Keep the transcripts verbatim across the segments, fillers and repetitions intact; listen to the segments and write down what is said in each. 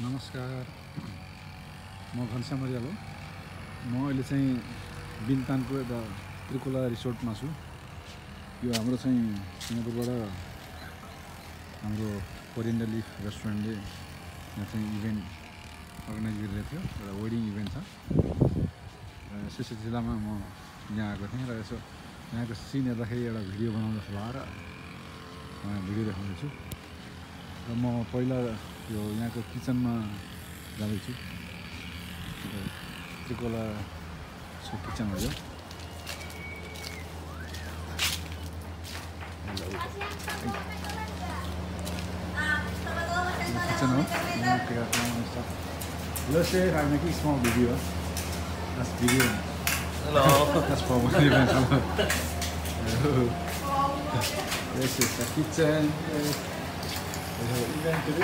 नमस्कार म घनश्याम मरियाल हो म अहिले चाहिँ बिन्तानको एउटा त्रिकोला रिसोर्टमा छु यो हाम्रो चाहिँ सिङ्गापुरबाट हाम्रो कोरिएन्डर लिफ रेस्टुरेन्टले यहाँ चाहिँ इभेन्ट अर्गनाइज गरिरहेको थियो एउटा वेडिङ इभेन्ट छ र सिसे जिल्लामा म यहाँ आएको थिएँ र यसो यहाँको सिन हेर्दाखेरि एउटा भिडियो बनाउन जस्तो लगाएर भिडियो देखाउँदैछु र म पहिला यो यहाँको किचनमा जाँदैछु त्रिकोला किचन हो यो किचन हो Let's say I make a small video. That's video. Hello. That's for my event. Hello. This is the kitchen. We have an event today.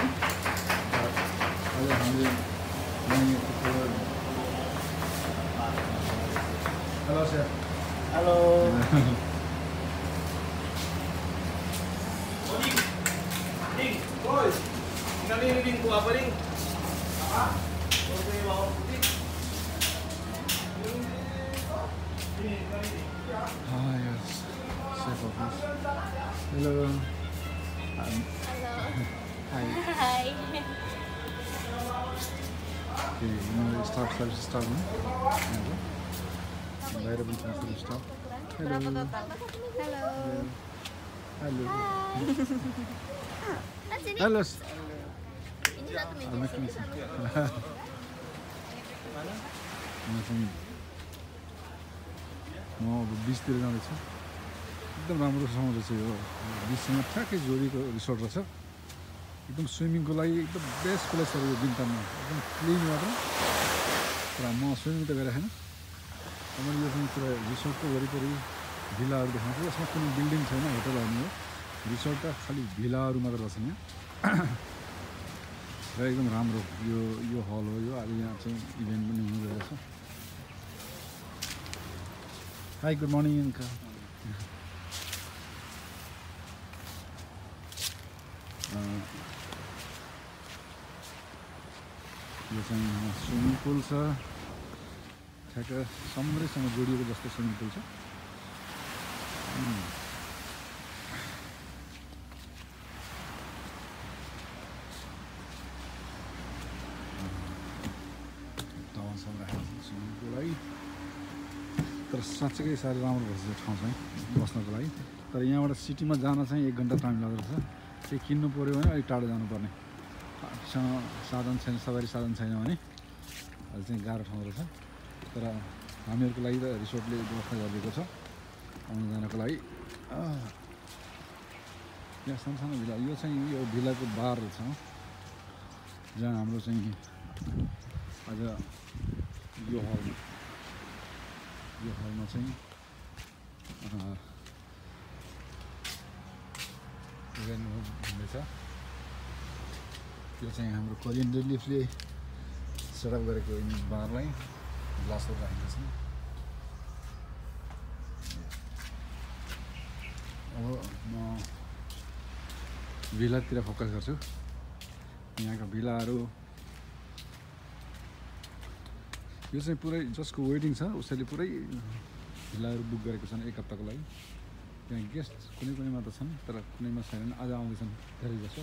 Hello, sir. Hello. Ding, boy. Tinggalin ni Ding ko apa Ding? Apa? Boleh bawa putih. Ah, yes. Safe office. Hello. Um, Hello. Hi. Hi. Okay, you know, start, start, start. Hello. Bayar pun sudah start. Hello. Hello. Hello. Hi. Hello. Ini satu meja. I'm making sini this. satu. म अब बिचतिर जाँदैछु एकदम राम्रो ठाउँ रहेछ यो बिचसँग ठ्याक्कै जोडिएको रिसोर्ट रहेछ एकदम स्विमिङको लागि एकदम बेस्ट प्लेसहरू यो बिन्तानमा एकदम क्लिन वाटर तर म स्विमिङ त गरेको छैन मैले यो चाहिँ पुरा रिसोर्टको वरिपरि भिलाहरू देखाउँछु यसमा कुनै बिल्डिङ छैन होटलहरू हो रिसोर्ट त खालि भिलाहरू मात्र रहेछ यहाँ र एकदम राम्रो यो यो हल हो यो अब यहाँ चाहिँ इभेन्ट पनि हुनु गइरहेछ हाई गुड मर्निङ अङ्कल यो चाहिँ स्विमिङ पुल छ ठ्याक्क समुद्रैसँग जोडिएको जस्तो स्विमिङ पुल छ टावरसम्म राखेको छ स्विमिङको लागि तर साँच्चै साह्रै राम्रो रहेछ यो ठाउँ चाहिँ बस्नको लागि तर यहाँबाट सिटीमा जान चाहिँ एक घन्टा टाइम लाग्दो रहेछ केही किन्नु पऱ्यो भने अलिक टाढो जानुपर्ने सँग साधन छैन सवारी साधन छैन भने अहिले चाहिँ गाह्रो ठाउँ रहेछ तर हामीहरूको लागि त रिसोर्टले व्यवस्था गरिदिएको छ आउनु जानको लागि यहाँ सानो भिला यो चाहिँ यो भिलाको बार रहेछ जहाँ हाम्रो चाहिँ आज यो हलमा यो हलमा चाहिँ इभेन्ट हुँदैछ यो चाहिँ हाम्रो कोरिएन्डर लिफले सेटअप गरेको बारलाई ग्लासहरू राखेको छ अब म भिलातिर फोकस गर्छु यहाँका भिलाहरू यो चाहिँ पुरै जसको वेडिङ छ उसैले पुरै भिलाहरू बुक गरेको छन् एक हप्ताको लागि त्यहाँ गेस्ट कुनै कुनैमा त छन् तर कुनैमा छैनन् आज आउँदैछन् धेरै जसो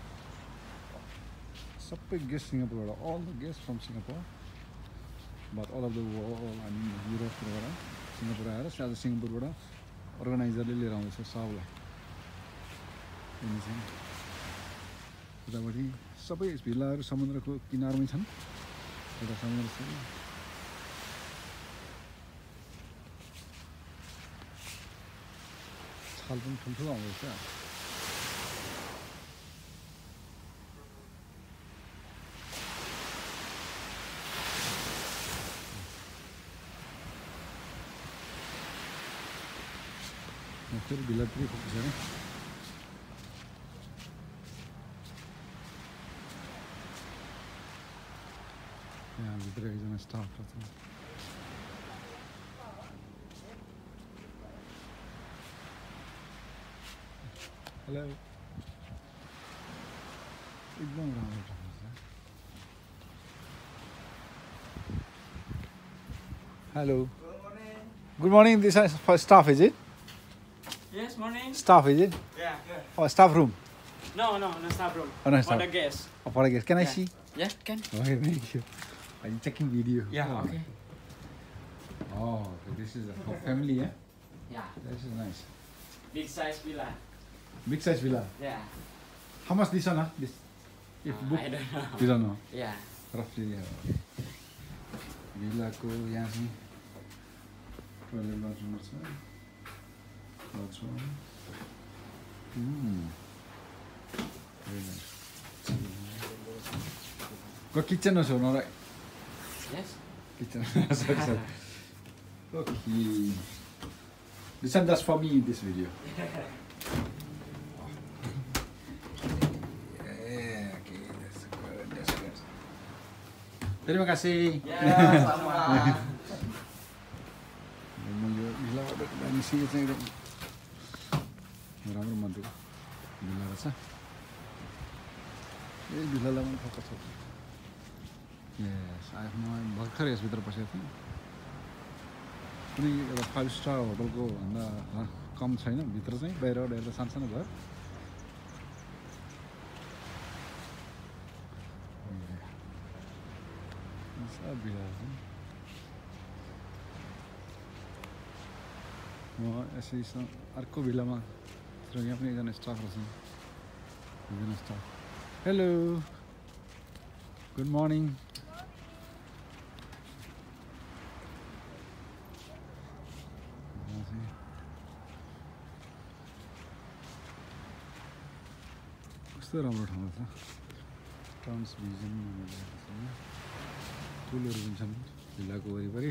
सबै गेस्ट सिङ्गापुरबाट all the guest from Singapore but all of the world अनि युरोपबाट सिङ्गापुर आएर आज सिङ्गापुरबाट अर्गनाइजरले लिएर आउँदैछ सबलाई यिनी चाहिँ उतापट्टि सबै भिलाहरू समुद्रको किनारमै छन् एउटा समुद्र छ छाल पनि ठुल्ठुलो आउँदैछ फेरि भिलातिर फोकस गरेँ यहाँ भित्र एकजना स्टाफ रहेछ हेलो एकदम राम्रो ठाउँ छ Hello. Good morning. This is for staff, is it? Yes, morning. Staff, is it? Yeah. Oh, staff room. No, no, no staff room. Oh, no, For staff. the guests. Oh, for a guest. Can I Yeah. see? Yeah, can. Okay, thank you. I'm checking video. Yeah, Oh. okay. Oh, okay, this is a for family, yeah? Yeah. This is nice. Big size villa. Big size villa. Yeah. How much this one, huh? This, if Uh, book, I don't know. you don't know. Yeah. Roughly, yeah. Villa ko यहाँ चाहिँ toilet bathroom छ. Bathroom. Hmm. Very nice. Got kitchen also, no, right? Yes. Kitchen. Sorry, sorry. Okay. This one just for me in this video. Yeah, okay, that's good, that's good. Terima kasih. Yeah, sama. म यो भिलाबाट दामी सिकेको चाहिँ एकदम राम्रो मन्दिर भिला रहेछ यही भिलालाई पनि फोकस छ यस आफ म भर्खर यसभित्र पसेको थिएँ कुनै एउटा फाइभ स्टार होटलको भन्दा कम छैन भित्र चाहिँ बाहिरबाट हेर्दा सानसानो घर भिला म यसै अर्को भिलामा यहाँ पनि एकजना स्टाफ रहेछन् एकजना स्टाफ हेलो गुड मर्निङ कस्तो राम्रो ठाउँ छ ट्रान्स भिजन पुलहरू पनि छन् भिलाको वरिपरि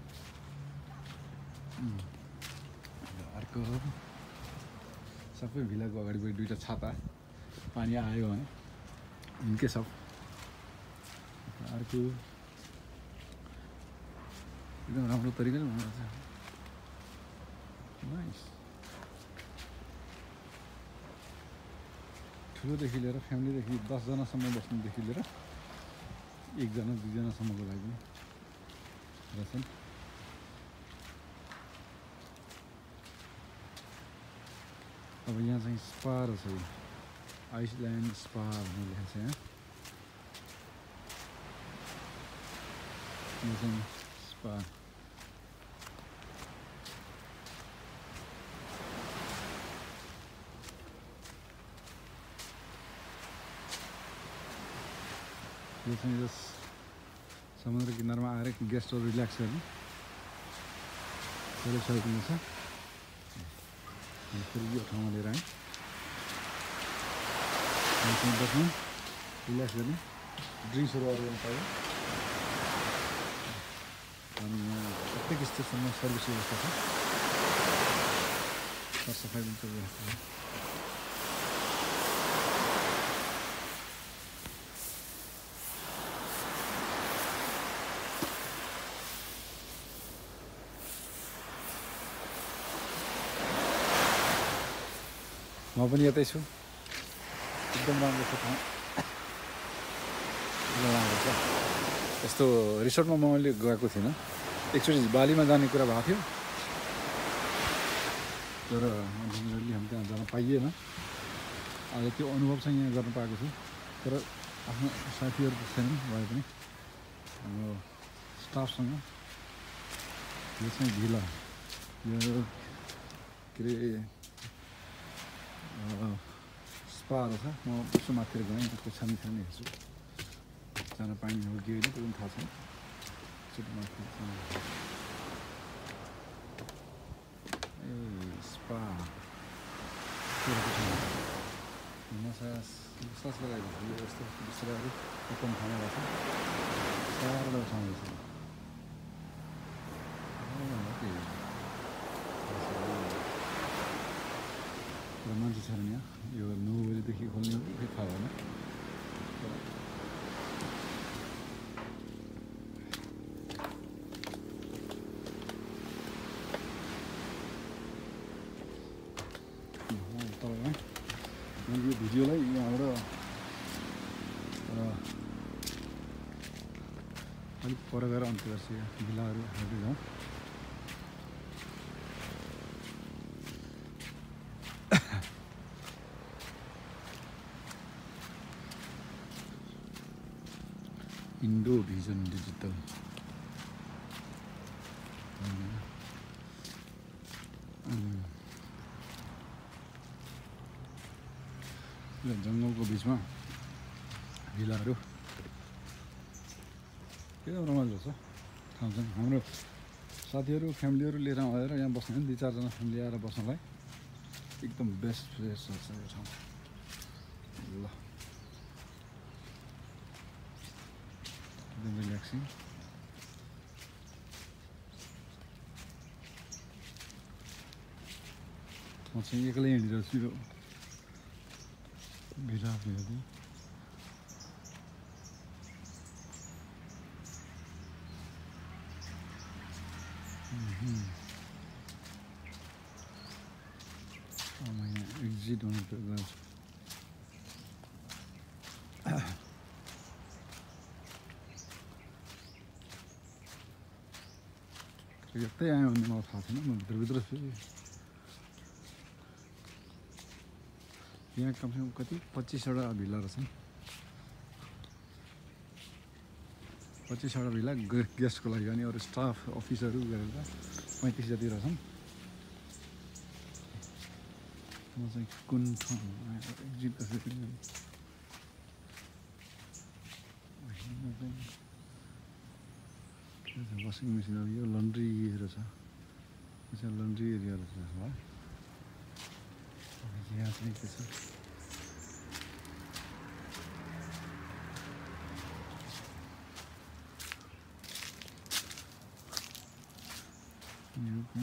अर्को सबै भिलाको अगाडिपट्टि दुईवटा छाता पानी आयो भने इनकेस अफ अर्को एकदम राम्रो तरिकाले बनाएको छ नाइस ठुलोदेखि लिएर फ्यामिलीदेखि दसजनासम्म बस्नुदेखि लिएर एकजना दुईजनासम्मको लागि रहेछन् अब यहाँ चाहिँ स्पा रहेछ आइसल्यान्ड स्पा भन्ने लेखेको छ यहाँ यो चाहिँ स्पा यो चाहिँ जस समुद्र किनारमा आएर गेस्टहरू रिल्याक्स गर्ने धेरै सहयोग हुनेछ फेरि यो ठाउँमा लिएर आएँ यहाँ बस्नु रिल्याक्स गर्ने ड्रिङ्क्सहरू अरू गर्न पायो अनि यहाँ प्रत्येक स्टेसनमा सर्भिस व्यवस्था छ सरसफाइ पनि व्यवस्था छ म पनि यतै छु एकदम राम्रो छ ठाउँ एकदम राम्रो छ यस्तो रिसोर्टमा म अहिले गएको थिइनँ एकचोटि बालीमा जाने कुरा भएको थियो तर अनफर्चुनेटली हामी त्यहाँ जान पाइएन आज त्यो अनुभव चाहिँ यहाँ गर्न पाएको छु तर आफ्नो साथीहरू त छैनन् भए पनि हाम्रो स्टाफसँग यो चाहिँ भिला यो के अरे स्पा रहेछ म यसो माथितिर गएँ त्यसको छानी छानी हेर्छु जान पानी हो कि होइन त्यो पनि थाहा छैन एकचोटि माथि ए स्पा मसाज मसाज लगाएको यो यस्तो बिस्तारै एकदम ठाउँमा रहेछ साह्रो ठाउँ रहेछ मान्छे छैन यहाँ यो नौ बजीदेखि खोल्ने हो कि थाहा भएन तपाईँलाई मैले यो भिडियोलाई यहाँबाट अलिक पर गएर अन्तर्राष्ट्रिय भिलाहरू हेर्दै जाउँ। इन्डो भिजन डिजिटल जङ्गलको बिचमा भिलाहरू एकदम रमाइलो छ ठाउँ चाहिँ। हाम्रो साथीहरू फ्यामिलीहरू लिएर आएर यहाँ बस्ने दुई चारजना फ्यामिली आएर बस्नलाई एकदम बेस्ट प्लेस छ यो ठाउँ। ल एकदम रिल्याक्सिङ। म चाहिँ एक्लै हिँडिरहेको छु यो भिला हेर्दै। अब म यहाँ एक्जिट हुनु गएको छु। यतै आयो भने मलाई थाहा छैन, म भित्रभित्र छु। यहाँ कमसेकम कति पच्चिसवटा भिला रहेछन्। पच्चिसवटा भिला गेस्टको लागि अनि अरू स्टाफ अफिसहरू गरेर पैँतिस जति रहेछन्। म चाहिँ कुन ठाउँ एक्जिट गरेको वासिङ मेसिनहरू। यो लन्ड्री एरिया छ, यो चाहिँ लन्ड्री एरिया रहेछ होला। यहाँ चाहिँ के छ यो पनि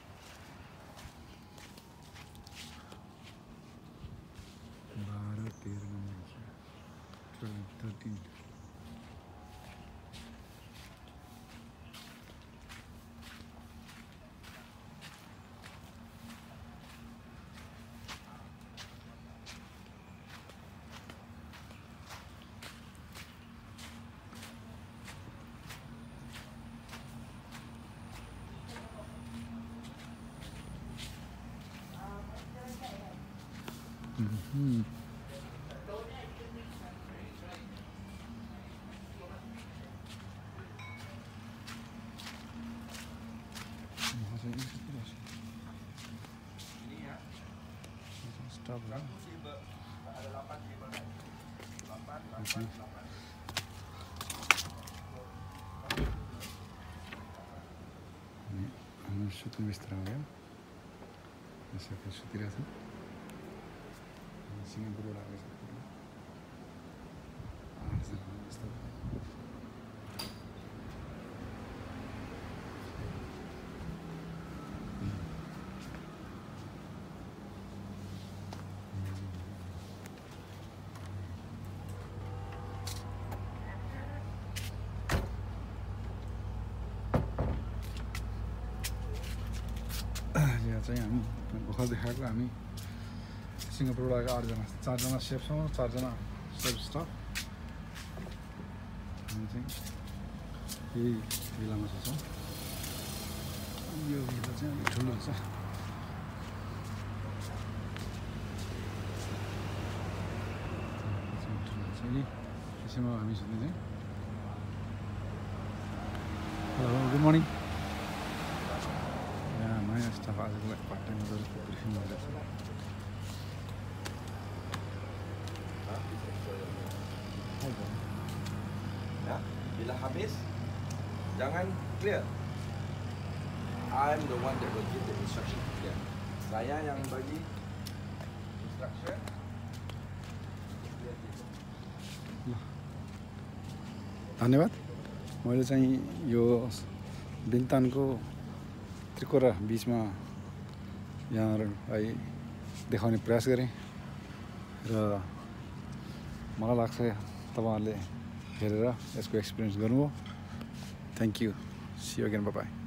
बाह्र तेह्र नम्बर छ, twelve thirteen. Mm-hmm. Stop lah. Ini anu syuting Australia. Masih ke syuting rasa. Singapura lagi satu. Ah, sana stop. यहाँ चाहिँ हामी भर्खर देखाएको हामी सिङ्गापुरबाट आएको आठजना चारजना सेफ छौँ, चारजना सेफ स्टाफ। हामी चाहिँ यही भिलामा छौँ। यो भिला चाहिँ अलिक ठुलो रहेछ। त्यसैमा हामी छुट्टी चाहिँ हेलो गुड मर्निङ। यहाँ नयाँ स्टाफ आजको लागि पार्ट टाइम गरेको ब्रिफिङ गर्दैछ। Ya, bila habis jangan clear. I'm the one that will give the instruction to clear. Saya yang bagi instruction. धन्यवाद। मैले चाहिँ यो बिन्तानको त्रिपुरा बिचमा यहाँहरूलाई देखाउने प्रयास गरेँ र मलाई लाग्छ तपाईँहरूले हेरेर यसको एक्सपिरियन्स गर्नुभयो। Thank you. See you again, bye by.